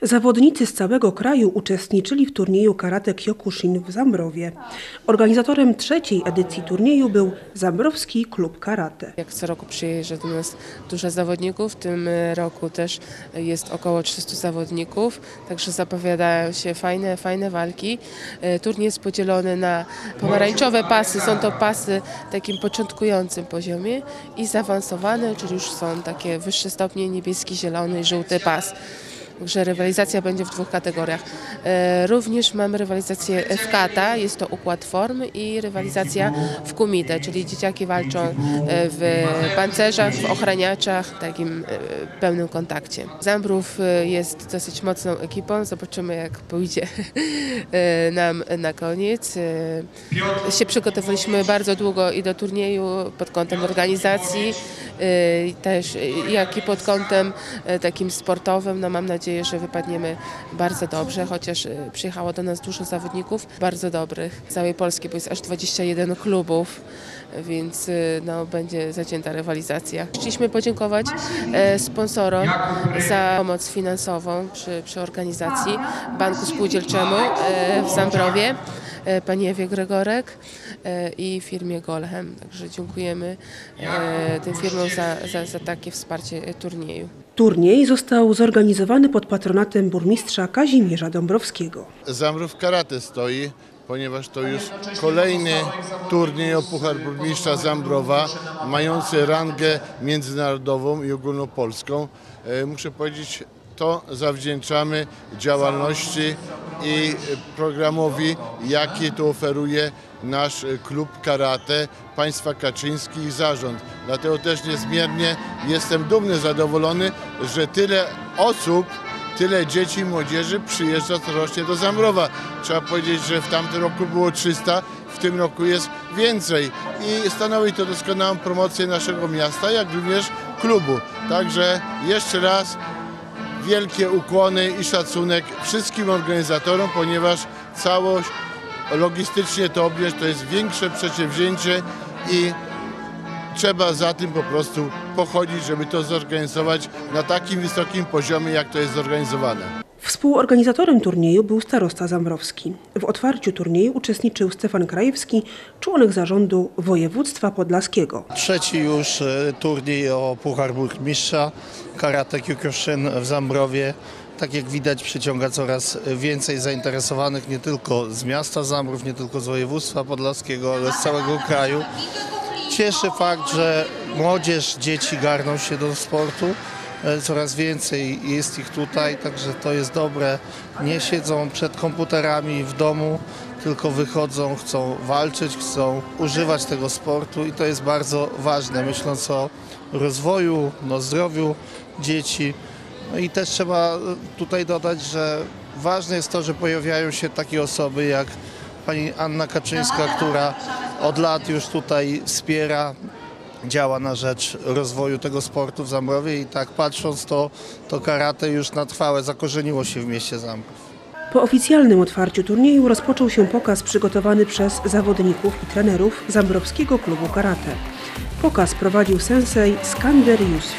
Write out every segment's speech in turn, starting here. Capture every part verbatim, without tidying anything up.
Zawodnicy z całego kraju uczestniczyli w turnieju karate Kyokushin w Zambrowie. Organizatorem trzeciej edycji turnieju był Zambrowski Klub Karate. Jak co roku przyjeżdża do nas dużo zawodników, w tym roku też jest około trzystu zawodników, także zapowiadają się fajne, fajne walki. Turniej jest podzielony na pomarańczowe pasy, są to pasy w takim początkującym poziomie i zaawansowane, czyli już są takie wyższe stopnie, niebieski, zielony i żółty pas. Także rywalizacja będzie w dwóch kategoriach. Również mamy rywalizację w kata, jest to układ form, i rywalizacja w kumite, czyli dzieciaki walczą w pancerzach, w ochraniaczach, w takim pełnym kontakcie. Zambrów jest dosyć mocną ekipą, zobaczymy jak pójdzie nam na koniec. Się przygotowaliśmy bardzo długo i do turnieju pod kątem organizacji, też jak i pod kątem takim sportowym. No mam nadzieję, że wypadniemy bardzo dobrze, chociaż przyjechało do nas dużo zawodników bardzo dobrych z całej Polski, bo jest aż dwadzieścia jeden klubów, więc no, będzie zacięta rywalizacja. Chcieliśmy podziękować sponsorom za pomoc finansową przy, przy organizacji, Banku Spółdzielczemu w Zambrowie, pani Ewie Gregorek i firmie Golhem. Także dziękujemy tym firmom za, za, za takie wsparcie turnieju. Turniej został zorganizowany pod patronatem burmistrza Kazimierza Dąbrowskiego. Zambrów Karate stoi, ponieważ to już kolejny turniej o Puchar Burmistrza Zambrowa, mający rangę międzynarodową i ogólnopolską. Muszę powiedzieć, to zawdzięczamy działalności i programowi, jaki tu oferuje nasz klub karate, państwa Kaczyński i zarząd. Dlatego też niezmiernie jestem dumny, zadowolony, że tyle osób, tyle dzieci i młodzieży przyjeżdża corocznie do Zambrowa. Trzeba powiedzieć, że w tamtym roku było trzysta, w tym roku jest więcej i stanowi to doskonałą promocję naszego miasta, jak również klubu. Także jeszcze raz wielkie ukłony i szacunek wszystkim organizatorom, ponieważ całość logistycznie to objąć, to jest większe przedsięwzięcie i trzeba za tym po prostu pochodzić, żeby to zorganizować na takim wysokim poziomie, jak to jest zorganizowane. Współorganizatorem turnieju był starosta zambrowski. W otwarciu turnieju uczestniczył Stefan Krajewski, członek zarządu województwa podlaskiego. Trzeci już turniej o Puchar Burmistrza Karate Kyokushin w Zambrowie. Tak jak widać, przyciąga coraz więcej zainteresowanych nie tylko z miasta Zambrów, nie tylko z województwa podlaskiego, ale z całego kraju. Cieszy fakt, że młodzież, dzieci garną się do sportu. Coraz więcej jest ich tutaj, także to jest dobre. Nie siedzą przed komputerami w domu, tylko wychodzą, chcą walczyć, chcą używać tego sportu i to jest bardzo ważne, myśląc o rozwoju, o zdrowiu dzieci. No i też trzeba tutaj dodać, że ważne jest to, że pojawiają się takie osoby jak pani Anna Kaczyńska, która od lat już tutaj wspiera, działa na rzecz rozwoju tego sportu w Zambrowie i tak patrząc, to, to karate już na trwałe zakorzeniło się w mieście Zambrów. Po oficjalnym otwarciu turnieju rozpoczął się pokaz przygotowany przez zawodników i trenerów Zambrowskiego Klubu Karate. Pokaz prowadził sensei Skander Yusuf.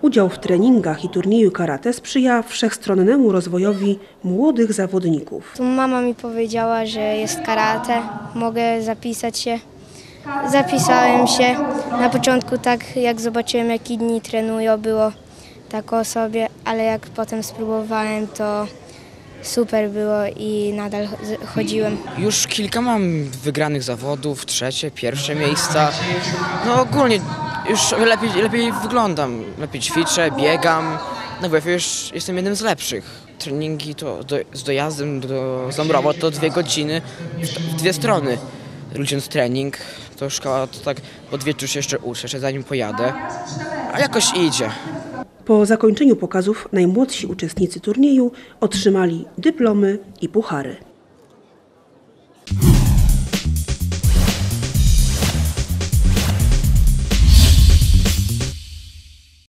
Udział w treningach i turnieju karate sprzyja wszechstronnemu rozwojowi młodych zawodników. Tu mama mi powiedziała, że jest karate, mogę zapisać się. Zapisałem się. Na początku tak jak zobaczyłem, jak inni trenują, było tak o sobie, ale jak potem spróbowałem, to super było i nadal chodziłem. Już kilka mam wygranych zawodów, trzecie, pierwsze miejsca. No ogólnie już lepiej, lepiej wyglądam, lepiej ćwiczę, biegam. No bo już jestem jednym z lepszych. Treningi to do, z dojazdem do Zambrowa to dwie godziny w dwie strony. Licząc trening, to szkoła to tak po dwie się jeszcze uczę, jeszcze zanim pojadę, a jakoś idzie. Po zakończeniu pokazów najmłodsi uczestnicy turnieju otrzymali dyplomy i puchary.